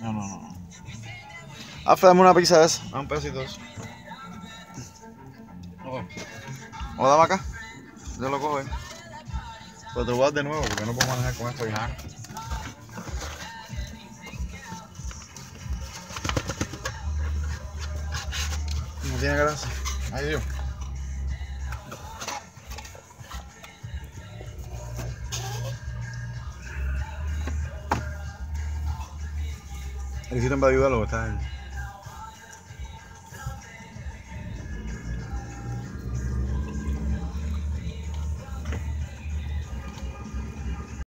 No. Afe, dame una pizza de esa. Dame un pedacito de eso. O dame acá. Yo lo cojo ahí. Pero te voy a dar de nuevo porque no puedo manejar con esto y nada. No tiene gracia. Ay, Dios. Necesito para ayudarlo, está ahí.